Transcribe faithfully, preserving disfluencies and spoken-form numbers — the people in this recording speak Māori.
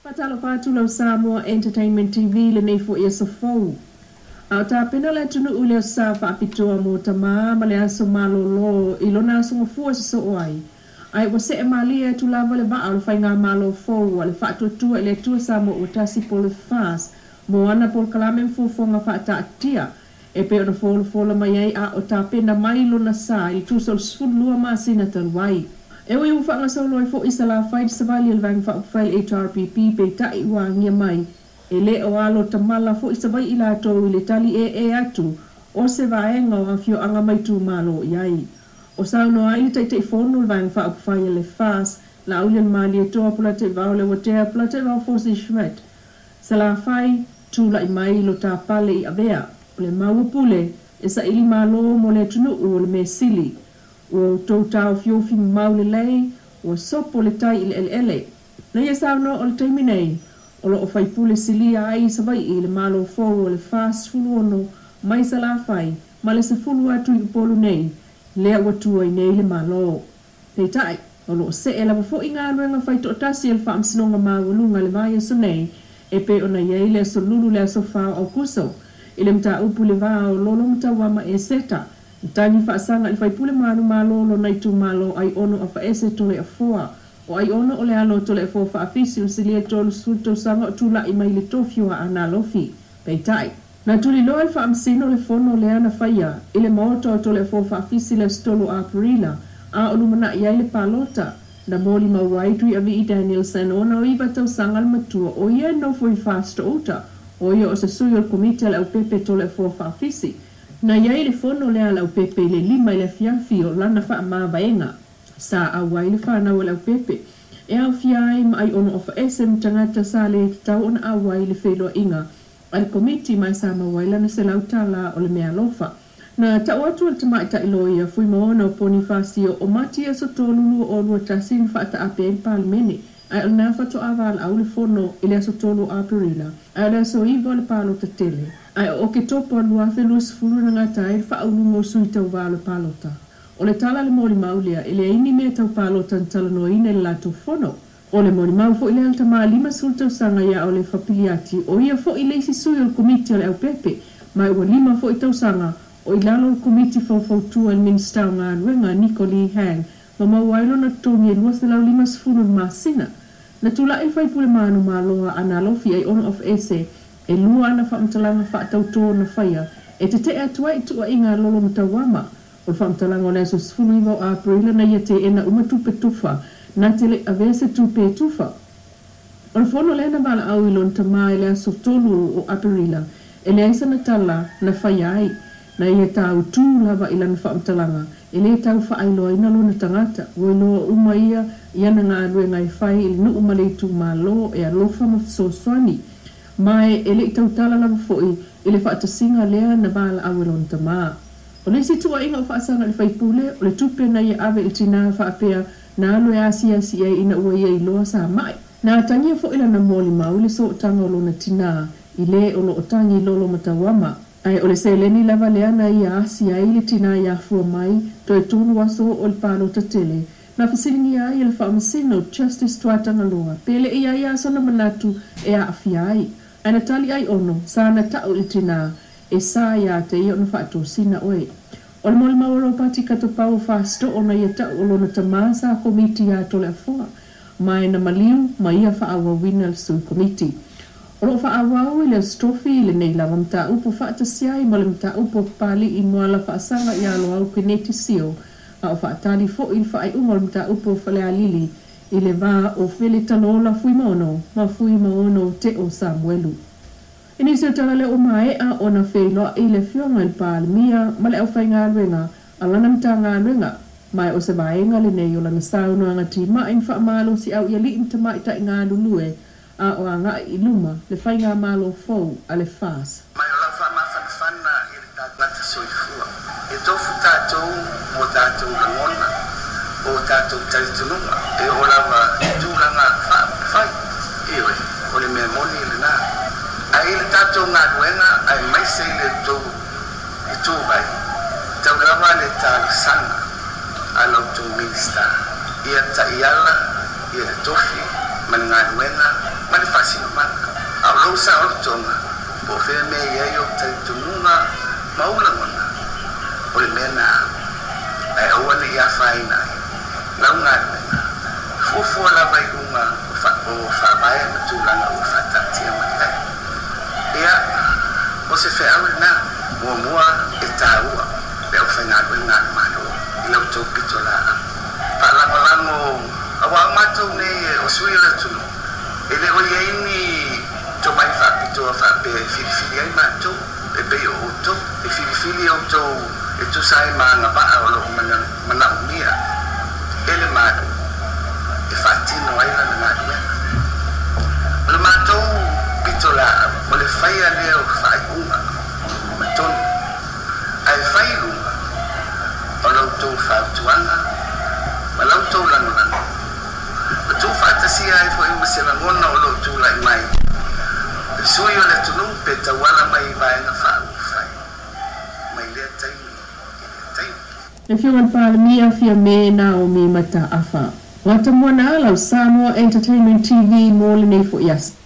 Patalo fatu lau Samoa Entertainment T V le nei fo ia sofou. Au ta pena le tunu ule o sa fa apitoa mo tama ma le aso malolo ilona aso ngafua se so oai. Ai wase e malia tu lava le va au fai ngā malo fou le fa tua le tua Samoa utasi po le fas mo ana pol kalame mfufonga fa ta atia e pe ona folo folo mai ai a o ta pena mai lona sa i tu sol sfulua ma sina talwai. E oi ufa nga solo i fo isala fai savali el vang fa file H R P P pe tai wa ngia mai. E le o alo tamala fo isavai ila to le tali e e atu o se vaenga o afio anga mai tu malo iai. O sao no ai tai tai fono el vang fa file le fas la ulen mali e toa pula te vau le watea pula te vau fosi shmet. Sala fai tu la i mai lo ta pale i avea. Le mau pule e sa ili malo mo le tunu o le me sili. O tau tau fiofi mau le lei, o sopo le tai il ele ele. Na ia sao no o le taimi nei, o lo o fai pule silia ai sa vai i le malo fou o le fast fulu ono, mai sa la fai, ma le sa fulu atu i polu nei, lea watua i nei le malo. Pei tai, o lo se e la wafo i ngā nuenga fai to tasi el whaam sinonga mawalunga le vai so nei, e pe ona iei le so lulu le so fao au kuso, i le mta upu le vao lolo mta wama e seta, Tani whaasanga i whaipule manu malo lo nai tu malo ai ono a whaese tole a fua. O ai ono o le alo tole a fua whaafisi o silia tolu sulto sanga o tula i mai le tofio a ana lofi. Pei tai. Na tuli loa i whaamsino le fono le ana whaia. I le maoto o tole a fua whaafisi le stolo a perila. A o lumana i ai le palota. Na moli mawai tui avi i Daniel Sene ona o iwa tau sanga le matua. O ia no fui fasta ota. O ia o se sui o le komite le au pepe tole a fua whaafisi. Na iai le fono le ala u pepe le lima i le fiafi o lana wha ma vaenga. Sa awai le whanau le au pepe. E au fiai ma ai ono ofa esem tangata sa le tau ona awai le wheloa inga. Al komiti mai sa mawai lana se lautala o le mea lofa. Na tau atu al tamai ta iloia fui maona o poni fasio o matia so tolulu o lua tasin whaata ape en palmene. Ai o nā whato awal au le fono i le aso tolu a perila. Ai o le aso iwa le palo ta tele. Ai o ke topo lua whenus fulu na ngatai wha au nungo sui tau walo palota. O le tala le mori maulia i le ini mea tau palota n tala no ina le lato fono. O le mori mau fo i le alta maa lima sultau sanga ia o le whapiliati o ia fo i leisi sui o le komiti o le au pepe. Mai ua lima fo i tau sanga o i lalo le komiti fo fo tua il ministau ngā ruenga Nico Lee Hang. Ma mau wailo na tongi e luas le lau lima sifunu maa sina. Na tula il fai pule manu maa loa ana lofi ai ono of ese. E lua ana whaamtalanga whaatautoa na whaia, e te te atua i tua inga lolo matawama. O le whaamtalanga o le aso sifunu iwa o Aprila na ia te ena umatupe tufa, na te le avese tupe tufa. O le fono lena mala au ilo nta mai le aso tolu o Aprila, e le aisa na tala na whaia ai, na ia tau tū lava ila na whaamtalanga, e le tau whaailoa ina lo na tangata, o ilo uma ia, ia na ngā rue ngai whai ili nu umale tu ma lo e alofa mafisoswani. Mai e le tau tala lava foi e le whaatasinga lea na bala awelon ta maa. O le si tua inga o whaasanga le whaipule, o le tupe na ia ave i tina whaapea na alo e asi asi e ina ua ia i loa sa mai. Na tangia fo ila na moli mau le so tanga o lona tina i le o lo tangi lolo matawama. Ai o le se leni lava lea na ia asi a i le tina ia fua mai to e tunu waso o le palo tatele. Na fasilingi ai le whaamasino justice tuatanga loa. Pele ia ia sona manatu e a afiai. Ana tali ai ono, sa na tau i tina, e sa ia te i ono whaato sina oe. O le mole mauro pati kato pau whaasto ona ia tau o lona tamā sa komiti ia tole a fua. Mai na maliu, mai ia whaawa wina le sui komiti. O lo whaawa i le strofi le nei lava mta upo whaatasiai ma le mta upo pali i moala whaasanga i alo au kineti sio. A o whaatali fo i whaai ungo le mta upo whale a lili. I le vā o whele talola fui maono, ma fui maono te o Samuelu. I nisi o tala le o mae a o na wheiloa i le whionga i pālimia, ma le au whai ngā ruenga, a lana mta ngā ruenga, mai o se vaenga le nei o lana sauno anga ti ma in wha malo si au ia li imta mai ta i ngā lulue, a o anga i luma, le whai ngā malo fau a le fās. Mai o la wha mawhana whana i le tātata soifua. E tofu tātou mo tātou langona, o tātou taritununga, e o lawa tūranga whai, iwe, o le mea moni le nā. A i le tātou ngā ruenga, ai maise i le tō, i tō vai, tau rawa le tāli sanga, a lau tō minista. Ia ta iala, ia le tofi, mani ngā ruenga, mani whasi. kausa o tonga po fe me ye yo tai tununga maula ngona o le mena ai o le ya faina la nga fu fu la vai uma fa o fa vai tu la o fa ta tia mai ia o se fe au na mo mo e taua pe o fa na ko na ma no ila to pitola pa la la mo awa mato ne o sui la tu ele o ye ni to mai fa pito fa pe fili fili ai mato e pe o to e fili fili o to e tu sai ma na ba o lo mana mana mia ele ma e fa tino ai la na na le mato pitola o le fai ale o fa uma maton ai fai uma o lo to fa tuanga ma lo to la na tu fa ta si ai fo i se la ngona o lo tu la mai sui o le tunu pe ta wala mai vai na fa fai mai le tai tai If you want to me of your me now me mata afa. Wata mwana ala Samoa Entertainment T V Mulinu'u yes.